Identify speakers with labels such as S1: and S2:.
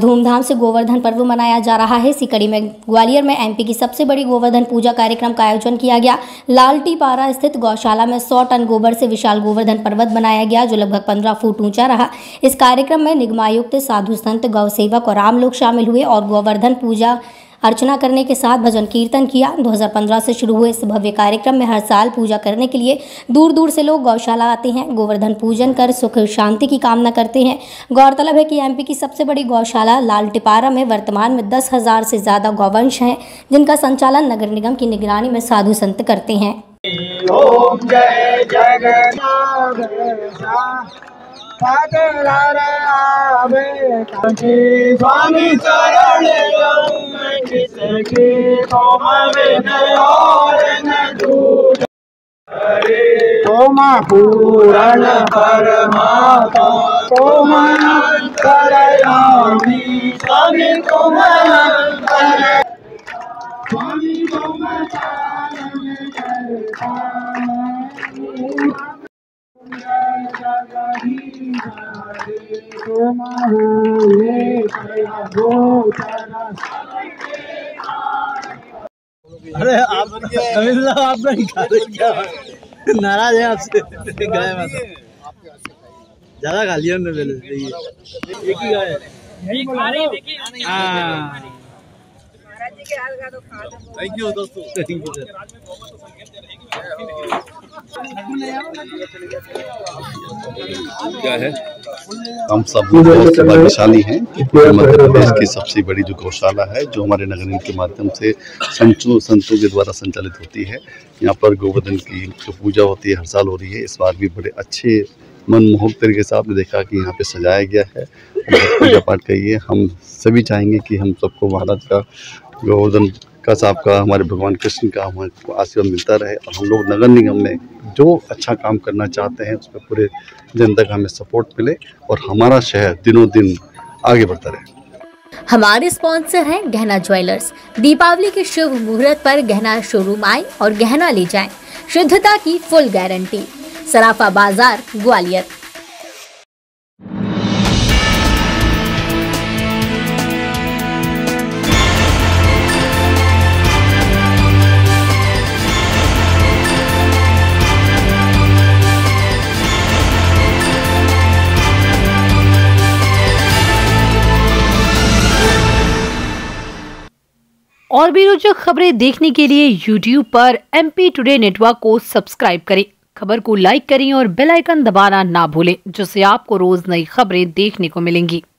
S1: धूमधाम से गोवर्धन पर्व मनाया जा रहा है। इसी कड़ी में ग्वालियर में एमपी की सबसे बड़ी गोवर्धन पूजा कार्यक्रम का आयोजन किया गया। लालटीपारा स्थित गौशाला में 100 टन गोबर से विशाल गोवर्धन पर्वत बनाया गया, जो लगभग 15 फुट ऊंचा रहा। इस कार्यक्रम में निगमायुक्त, साधु संत, गौ सेवक और आम लोग शामिल हुए और गोवर्धन पूजा अर्चना करने के साथ भजन कीर्तन किया। 2015 से शुरू हुए इस भव्य कार्यक्रम में हर साल पूजा करने के लिए दूर दूर से लोग गौशाला आते हैं, गोवर्धन पूजन कर सुख शांति की कामना करते हैं। गौरतलब है कि एमपी की सबसे बड़ी गौशाला लालटीपारा में वर्तमान में 10,000 से ज़्यादा गौवंश हैं, जिनका संचालन नगर निगम की निगरानी में साधु संत करते हैं।
S2: ओम जय जगन्नाथ स्वामी शरण तोमा पूरण परमात्मा तोमा करयामि स्वामी तोमा स्वामी तोमा
S3: अरे आप आपका क्या नाराज है आपसे? गाय ज्यादा खा लिया हमने पहले। एक ही गाय है। थैंक यू दोस्तों, थैंक यू सर।
S4: क्या है, हम सब बहुत भाग्यशाली हैं कि मध्य प्रदेश की सबसे बड़ी जो गौशाला है, जो हमारे नगर निगम के माध्यम से संतों के द्वारा संचालित होती है। यहाँ पर गोवर्धन की जो पूजा होती है हर साल हो रही है। इस बार भी बड़े अच्छे मनमोहक तरीके से आपने देखा कि यहाँ पे सजाया गया है, पूजा पाठ करिए। हम सभी चाहेंगे कि हम सबको महाराज का, गोवर्धन का साहब का, हमारे भगवान कृष्ण का हमारे आशीर्वाद मिलता रहे और हम लोग नगर निगम में जो अच्छा काम करना चाहते हैं उसमें पूरे जनता का हमें सपोर्ट मिले और हमारा शहर दिनों दिन आगे बढ़ता रहे।
S1: हमारे स्पॉन्सर हैं गहना ज्वेलर्स। दीपावली के शुभ मुहूर्त पर गहना शोरूम आए और गहना ले जाएं। शुद्धता की फुल गारंटी। सराफा बाजार, ग्वालियर।
S5: और भी रोचक खबरें देखने के लिए YouTube पर MP टुडे नेटवर्क को सब्सक्राइब करें। खबर को लाइक करें और बेल आइकन दबाना ना भूलें, जिससे आपको रोज नई खबरें देखने को मिलेंगी।